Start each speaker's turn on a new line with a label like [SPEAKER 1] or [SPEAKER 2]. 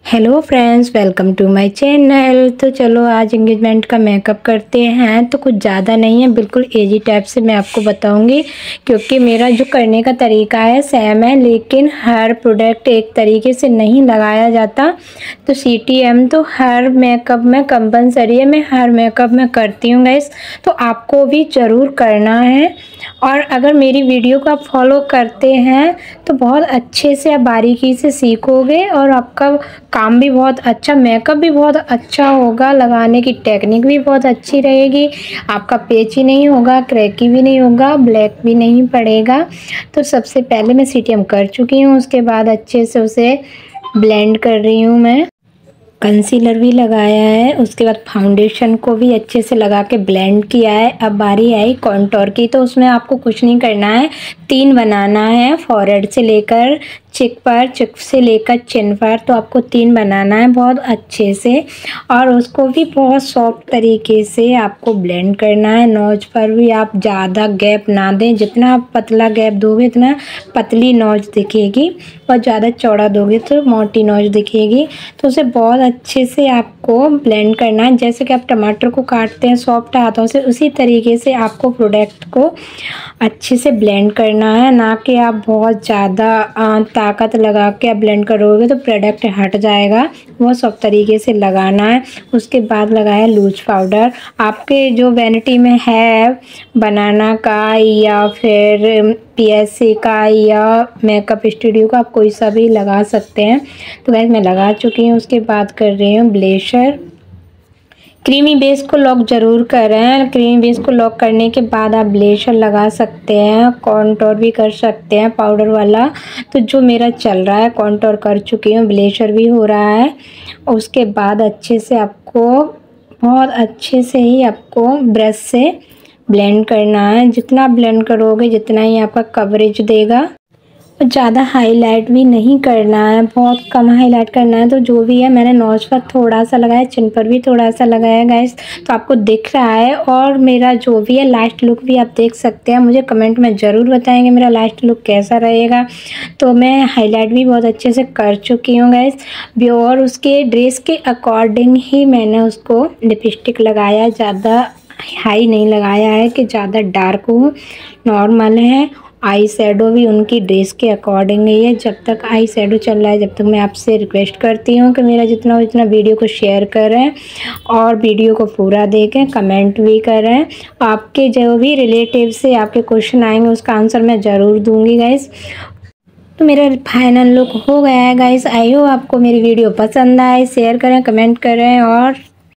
[SPEAKER 1] Hello friends, welcome to my channel. तो चलो आज एंगेजमेंट का मेकअप करते हैं। तो कुछ ज़्यादा नहीं है, बिल्कुल इजी टाइप से मैं आपको बताऊंगी, क्योंकि मेरा जो करने का तरीका है सेम है, लेकिन हर प्रोडक्ट एक तरीके से नहीं लगाया जाता। तो CTM तो हर मेकअप में कंपलसरी है, मैं हर मेकअप में करती हूँ गाइस। तो आपको भी ज़रूर करना है, और अगर मेरी वीडियो को आप फॉलो करते हैं तो बहुत अच्छे से आप बारीकी से सीखोगे, और आपका काम भी बहुत अच्छा, मेकअप भी बहुत अच्छा होगा, लगाने की टेक्निक भी बहुत अच्छी रहेगी, आपका पेची नहीं होगा, क्रैकी भी नहीं होगा, ब्लैक भी नहीं पड़ेगा। तो सबसे पहले मैं CTM कर चुकी हूँ, उसके बाद अच्छे से उसे ब्लेंड कर रही हूँ। मैं कंसीलर भी लगाया है, उसके बाद फाउंडेशन को भी अच्छे से लगा के ब्लेंड किया है। अब बारी आई कॉन्टोर की, तो उसमें आपको कुछ नहीं करना है, 3 बनाना है, फॉरहेड से लेकर चिक पर, चिक से लेकर चिन पर। तो आपको 3 बनाना है बहुत अच्छे से, और उसको भी बहुत सॉफ्ट तरीके से आपको ब्लेंड करना है। नोज पर भी आप ज़्यादा गैप ना दें, जितना आप पतला गैप दोगे उतना पतली नोज दिखेगी, और ज़्यादा चौड़ा दोगे तो मोटी नोज दिखेगी। तो उसे बहुत अच्छे से आपको ब्लेंड करना है, जैसे कि आप टमाटर को काटते हैं सॉफ्ट हाथों से, उसी तरीके से आपको प्रोडक्ट को अच्छे से ब्लेंड करना है। ना कि आप बहुत ज़्यादा ताकत लगा के आप ब्लेंड करोगे तो प्रोडक्ट हट जाएगा, वो सब तरीके से लगाना है। उसके बाद लगाया लूज पाउडर, आपके जो वैनिटी में है बनाना का या फिर PSA का या मेकअप स्टूडियो का, आप कोई सा भी लगा सकते हैं। तो गाइस मैं लगा चुकी हूँ। उसके बाद कर रही हूँ ब्लेशर। क्रीमी बेस को लॉक ज़रूर करें, क्रीमी बेस को लॉक करने के बाद आप ब्लेशर लगा सकते हैं, कॉन्टोर भी कर सकते हैं पाउडर वाला। तो जो मेरा चल रहा है, कॉन्टोर कर चुकी हूँ, ब्लेशर भी हो रहा है। उसके बाद अच्छे से आपको, बहुत अच्छे से ही आपको ब्रश से ब्लेंड करना है। जितना ब्लेंड करोगे जितना ही आपका कवरेज देगा। ज़्यादा हाईलाइट भी नहीं करना है, बहुत कम हाईलाइट करना है। तो जो भी है, मैंने नोज पर थोड़ा सा लगाया, चिन पर भी थोड़ा सा लगाया गाइस, तो आपको दिख रहा है। और मेरा जो भी है लास्ट लुक भी आप देख सकते हैं, मुझे कमेंट में ज़रूर बताएंगे मेरा लास्ट लुक कैसा रहेगा। तो मैं हाईलाइट भी बहुत अच्छे से कर चुकी हूँ गाइस भी, और उसके ड्रेस के अकॉर्डिंग ही मैंने उसको लिपस्टिक लगाया, ज़्यादा हाई नहीं लगाया है कि ज़्यादा डार्क हो, नॉर्मल है। आई शेडो भी उनकी ड्रेस के अकॉर्डिंग ही है। जब तक आई शेडो चल रहा है, जब तक मैं आपसे रिक्वेस्ट करती हूँ कि मेरा जितना हो इतना वीडियो को शेयर करें, और वीडियो को पूरा देखें, कमेंट भी करें। आपके जो भी रिलेटिव से आपके क्वेश्चन आएंगे उसका आंसर मैं ज़रूर दूँगी गाइस। तो मेरा फाइनल लुक हो गया है गाइस। आई होप आपको मेरी वीडियो पसंद आए, शेयर करें, कमेंट करें और